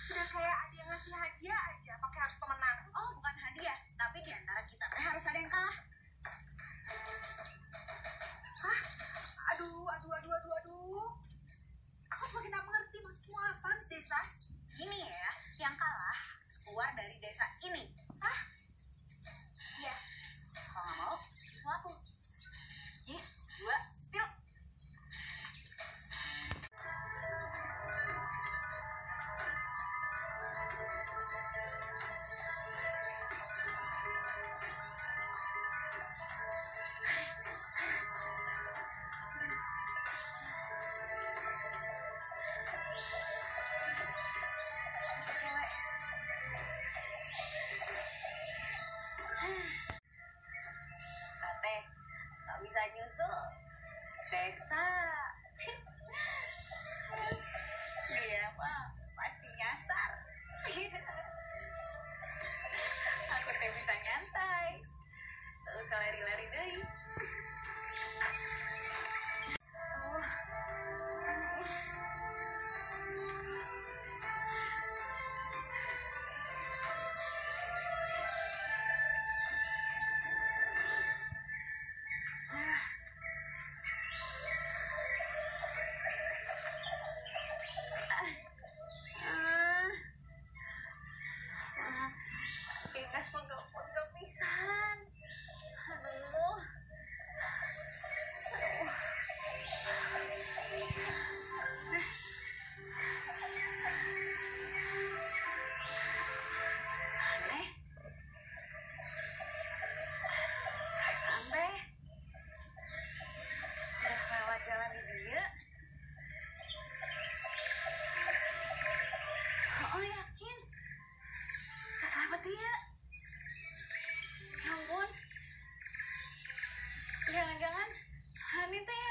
Udah kayak ada yang ngasih hadiah aja, pakai harus pemenang. Oh, bukan hadiah, tapi di antara kita harus ada yang kalah. Hah? Aduh. Aku semakin tak mengerti maksudmu apa, Miss Desa? Ini ya, yang kalah harus keluar dari desa ini. Hah? Iya. Kalau nggak mau, susul aku. 1, 2, 3. Teh, nggak bisa nyusul desa. Dia mah pasti nyasar. Aku teh bisa nyantai, tak usah lari-lari deh. Pingas pegel-pegel pisan. Aduh. Aneh. Sampai udah lewat jalan di dia. Oh, yakin? Kesahabat dia. Ya ampun. Jangan-jangan Hani teh